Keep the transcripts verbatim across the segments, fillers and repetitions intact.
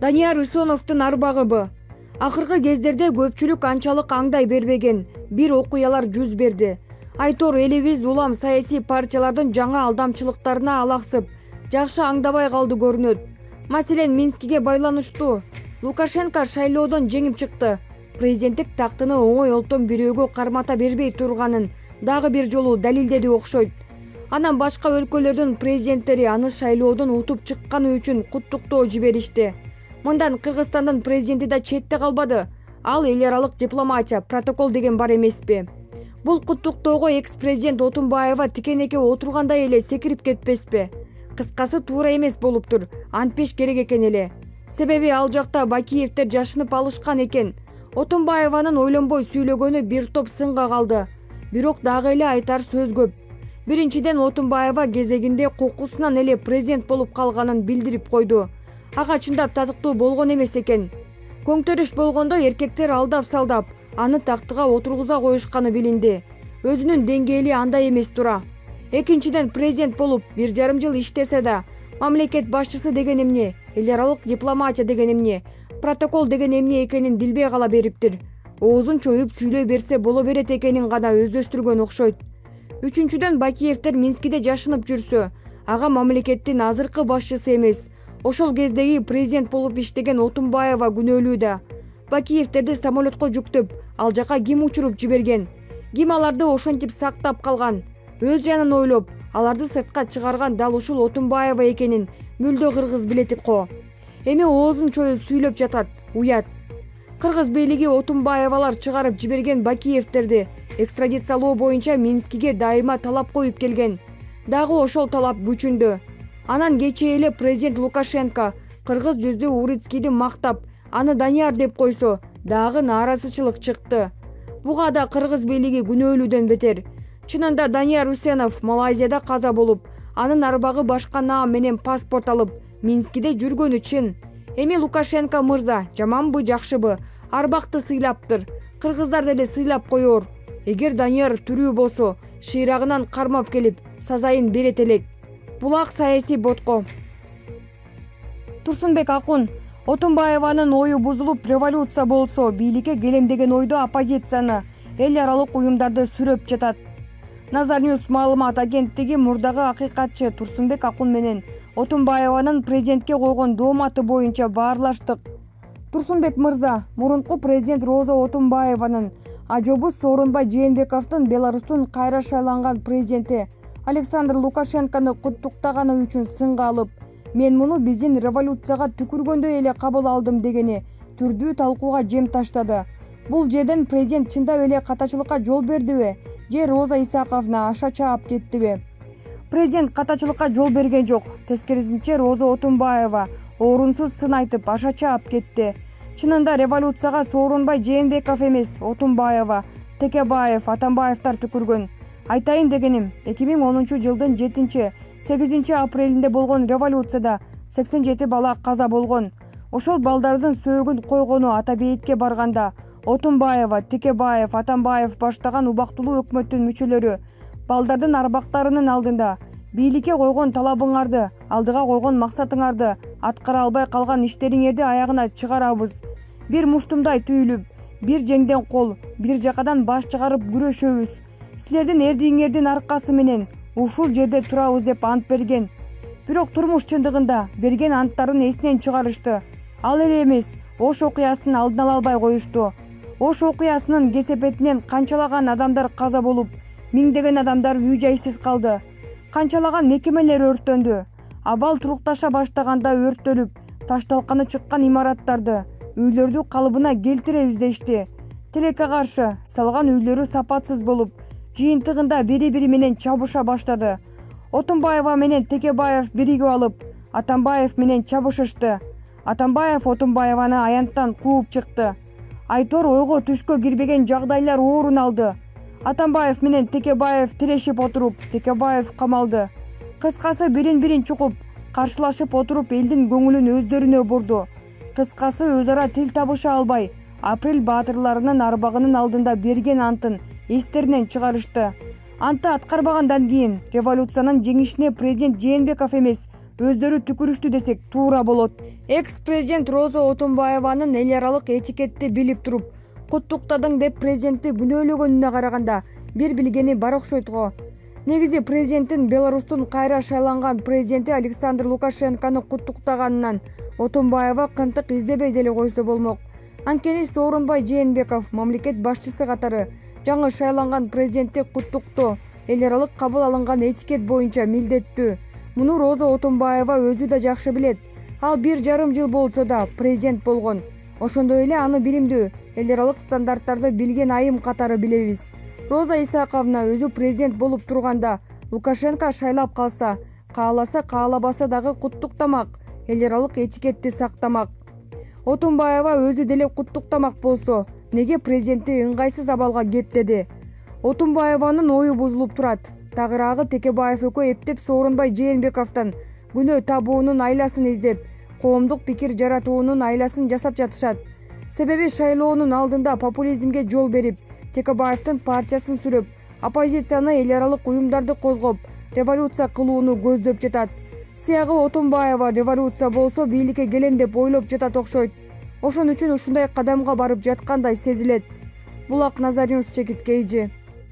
Данияр Үсеновдун арбагыбы. Акыркы кездерде көпчүлүк анчалык аңдай бербеген бир окуялар жүз берди. Айтор элибиз улам саясий партиялардын жаңа алдамчылыктарына алаксып, жакшы аңдабай калды көрүнөт. Маселен, Минскиге байланыштуу. Лукашенко шайлоодон жеңип чыкты. Президенттик тактыны оңой олтоң бирөөгө кармата бербей турганын дагы бир жолу далилдеди окшойт. Анан башка өлкөлөрдүн президенттери аны шайлоодон утуп чыкканы үчүн куттуктоо жиберишти. Мындан Кыргызстандын президенти да четте калбады. Ал эл аралык дипломатия, протокол деген бар эмеспи? Бул куттуктоого экс-президент Отунбаева тикенеке отургандай эле секирип кетпеспи? Кыскасы туура эмес болуптур, антпеш керек экен эле. Себеби ал жакта Бакиевдер жашынып алышкан экен. Отунбаеванын ойлонбой сүйлөгөнү бир топ сынга калды. Бирок дагы эле айтар сөз көп. Биринчиден, Отунбаева кезегинде кокусунан эле президент болуп калганын билдирип койду. Ага чындап татыктуу болгон эмес экен. Көңтөрүш болгондо эркектер алдап-салдап аны тактыга отургуза коюшканы билинди. Өзүнүн деңгээли андай эмес тура. Экинчиден, президент болуп бир жарым жыл иштесе да, мамлекет башчысы деген эмне, эл аралык дипломатия деген эмне, протокол деген эмне экенин билбей кала бериптир. Оозун чоюп сүйлөй берсе боло берет экенин гана өздөштүргөн окшойт. Үчүнчүдөн, Бакиевдер Минскиде жашынып жүрсө, ага мамлекеттин азыркы башчысы эмес, ошол кездеги президент болуп иштеген Отунбаева күнөөлүү да. Бакиевдерди самолетко жүктөп, ал жака ким учуруп жиберген? Ким аларды ошентип сактап калган? Өз жанын ойлоп, аларды сыртка чыгарган дал ушул Отунбаева экенин мүлдө кыргыз билетик го. Эми оозун чоюп сүйлөп жатат, уят. Кыргыз бийлиги Отунбаевалар чыгарып жиберген Бакиевдерди экстрадициялоо боюнча Минскиге дайыма талап коюп келген. Дагы ошол талап күчүндө. Анан кечээ эле президент Лукашенко кыргыз жүздүү Урицкийди мактап, аны Данияр деп койсо, дагы нааразычылык чыкты. Буга да кыргыз бийлиги күнөөлүүдөн бетер. Чынында Данияр Үсенов Малайзияда каза болуп, анын арбагы башка наам менен паспорт алып, Минскиде жүргөнү чын. Эми Лукашенко мырза жаманбы, жакшыбы, арбакты сыйлаптыр. Кыргыздар деле сыйлап коёр. Эгер Данияр тирүү болсо, шыйрагынан кармап келип, сазайын берет элек. Булак саясий ботко. Турсунбек Акун: Отунбаеванын ою бузулуп революция болсо, бийликке келем деген ойдо оппозицияны, эл аралык уюмдарды сүрөп жатат. Назар Ньюс маалымат агенттиги мурдагы акыйкатчы Турсунбек Акун менен Отунбаеванын президентке койгон дооматы боюнча баарлаштык. Турсунбек мырза, мурунку президент Роза Отунбаеванын ажобуз Сооронбай Жээнбековдун Беларустун кайра шайланган президенти Александр Лукашенкону куттуктаганы үчүн сынга алып, мен муну биздин революцияга түкүргөндөй эле кабыл алдым дегени түрдүү талкууга жем таштады. Бул жерден президент чындап эле катачылыкка жол бердиби, же Роза Исаковна аша чаап кеттиби? Президент катачылыкка жол берген жок. Тескерисинче, Роза Отунбаева орунсуз сын айтып, аша чаап кетти. Чынында революцияга Сооронбай Жээнбеков эмес, Отунбаева, Текебаев, Атамбаевдар түкүргөн. Айтайын дегеним, эки миң онунчу жылдын жетинчи сегизинчи апрелинде болгон революцияда сексен жети бала каза болгон. Ошол балдардын сөөгүн койгону Ата бейитке барганда Отунбаева, Текебаев, Атамбаев баштаган убактылуу өкмөттүн мүчөлөрү балдардын арбактарынын алдында бийликке койгон талабыңарды, алдыга койгон максатыңарды аткара албай калган иштериңерди аягына чыгарабыз. Бир муштумдай түйүлүп, бир жеңден кол, бир жакадан баш чыгарып күрөшөбүз. Силердин эрдигиңердин аркасы менен ушул жерде турабыз деп ант берген. Бирок турмуш чындыгында берген анттарын эсинен чыгарышты. Ал эле эмес, Ош окуясын алдын ала албай коюшту. Ош окуясынын кесепетинен канчалаган адамдар каза болуп, миңдеген адамдар үй жайсыз калды. Канчалаган мекемелер өрттөндү. Абал турукташа баштаганда өрттөлүп, ташталканы чыккан имараттарды, үйлөрдү калыбына келтиребиз дешти. Тилекке каршы салган үйлөрү сапатсыз болуп, жыйынтыгында бири-бири менен чабыша баштады. Отунбаева менен Текебаев биригип алып, Атамбаев менен чабышышты. Атамбаев Отунбаеваны аянттан кууп чыкты. Айтор ойго түшкө кирбеген жагдайлар орун алды. Атамбаев менен Текебаев тирешип отуруп, Текебаев камалды. Кыскасы бирин-бирин чукуп, каршылашып отуруп элдин көңүлүн өздөрүнө бурду. Кыскасы өз ара тил табыша албай, апрель баатырларынын арбагынын алдында берген антын эстеринен чыгарышты. Антты аткарбагандан кийин революциянын жеңишине президент Жээнбеков эмес, өздөрү түкүрүштү десек туура болот. Экс президент Роза Отунбаеванын эл аралык этикетти билип туруп куттуктадың деп президентти күнөөлөгөнүнө караганда бир билгени бар окшойт го. Негизи президенттин Беларустун кайра шайланган президенти Александр Лукашенкону куттуктаганынан Отунбаева кантык издебей деле койсо болмок. Анткени Сооронбай Жээнбеков мамлекет башчысы катары жаңы шайланган президентти куттуктоо эл аралык кабыл алынган этикет боюнча милдеттүү. Муну Роза Отунбаева өзү да жакшы билет. Ал бир жарым жыл болсо да президент болгон. Ошондой эле аны билимдүү, эл аралык стандарттарды билген айым катары билебиз. Роза Исаковна өзү президент болуп турганда Лукашенко шайлап калса, кааласа каалабаса дагы куттуктамак, эл аралык этикетти сактамак. Отунбаева өзү деле куттуктамак болсо, неге президентти ыңгайсыз абалга кептеди? Отунбаеванын ою бузулуп турат. Тагыраагы Текебаев экөө эптеп Сооронбай Жээнбековдон күнөө табуунун айласын издеп, коомдук пикир жаратуунун айласын жасап жатышат. Себеби шайлоонун алдында популизмге жол берип, Текебаевдин партиясын сүрөп, оппозицияны эл аралык уюмдарды козгоп, революция кылууну көздөп жатат. Сыягы Отунбаева революция болсо бийликке келем деп ойлоп жатат окшойт. Ошон үчүн ушундай кадамга барып жаткандай сезилет. Булак Назарюнс чекит кейжи.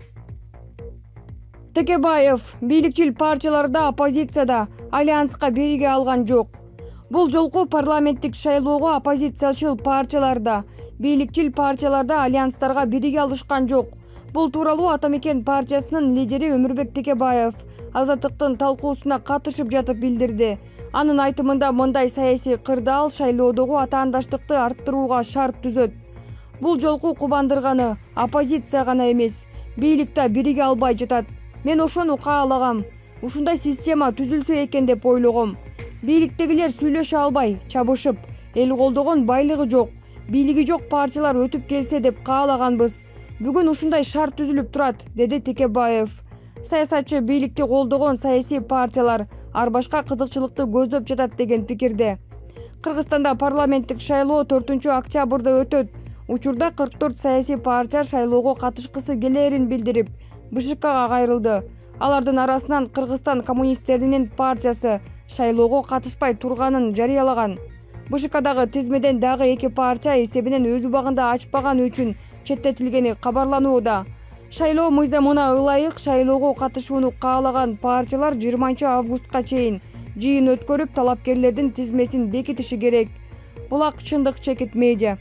Текебаев бийликчил партияларда оппозицияда альянска бириге алган жок. Бул жолку парламенттик шайлоого оппозициячыл партияларда, бийликчил партияларда альянстарга бириге алышкан жок. Бул тууралуу Ата Мекен партиясынын лидери Өмүрбек Текебаев Азаттыктын талкуусуна катышып жатып билдирди. Анын айтымында мындай саясий кырдаал шайлоодогу атаандаштыкты арттырууга шарт түзөт. Бул жолку кубандырганы оппозиция гана эмес, бийлик да бириге албай жатат. Мен ошону каалагам. Ушундай система түзүлсө экен деп ойлогом. Бийликтегилер сүйлөшө албай, чабышып, эл колдогон байлыгы жок, бийлиги жок партиялар өтүп келсе деп каалаганбыз. Бүгүн ушундай шарт түзүлүп турат, деди Текебаев. Саясатчы бийликти колдогон саясий партиялар ар башка кызыкчылыкты көздөп жатат деген пикирде. Кыргызстанда парламенттик шайлоо төртүнчү октябрда өтөт. Учурда кырк төрт саясий партия шайлоого катышкысы келерин билдирип, БШКга кайрылды. Алардын арасынан Кыргызстан коммунисттеринин партиясы шайлоого катышпай турганын жарыялаган. БШКдагы тизмеден дагы эки партия эсебинен өз убагында ачпаганы үчүн четтетилгени кабарланууда. Шайлоо мыйзамына ылайык шайлоого катышууну каалаган партиялар жыйырманчы августка чейин жыйын өткөрүп, талапкерлердин тизмесин бекитиши керек. Булак чындык чекит медиа.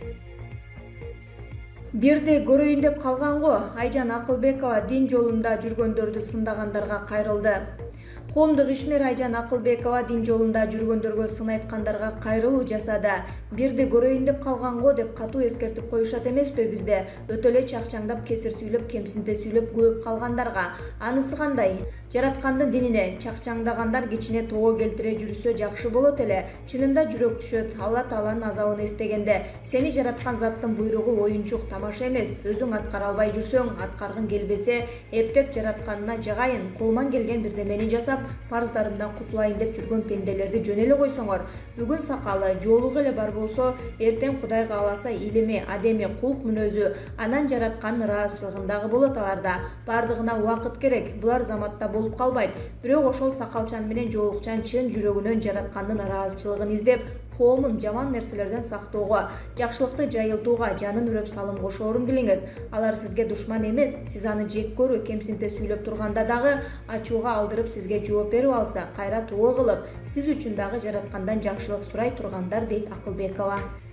Бирде көрөйүн деп калган го, Айжан Акылбекова дин жолунда жүргөндөрдү сындагандарга кайрылды. Коомдук ишмер Айжан Акылбекова дин жолунда жүргөндөргө сын айткандарга кайрылуу жасады. Бирди көрөйүн деп калган го деп катуу эскертип коюшат эмеспи бизде? Өтө эле чакчаңдап, кесир сүйлөп, кемсинте сүйлөп көөп калгандарга. Анысы кандай? Жараткандын динине чакчаңдагандар кичине тоого келтире жүрүсө жакшы болот эле. Чынында жүрөк түшөт. Алла Тааланын азабын эстегенде, сени жараткан заттын буйругу оюнчук, тамаша эмес. Өзүң аткара албай жүрсөң, аткаргың келбесе, эптеп жаратканына жагайын, колман келген бирдемени жасап, парыздарымдан кутулайын деп жүргөн пенделерди жөн эле койсоңор. Бүгүн сакалы, жоолугу эле бар болсо, эртең Кудай кааласа илими, адеми, кулк мүнөзү, анан жараткандын ыраазычылыгындагы болот аларда. Бардыгына убакыт керек. Булар заматта болуп калбайт. Бирок ошол сакалчан менен жоолукчан чын жүрөгүнөн жараткандын ыраазычылыгын издеп, коомун жаман нерселерден сактоого, жакшылыкты жайылтууга жанын үрөп салым кошоорун билиңиз. Алар сизге душман эмес, сиз аны жек көрүү, кемсинте сүйлөп турганда дагы ачууга алдырып сизге жооп берип алса, кайра тоо кылып, сиз үчүн дагы жараткандан жакшылык сурай тургандар, дейт Акылбекова.